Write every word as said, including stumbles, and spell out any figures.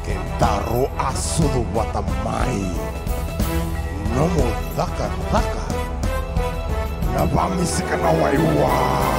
Kentaro asudu watamai. Nomo daka daka. Nabamisika na waiwa.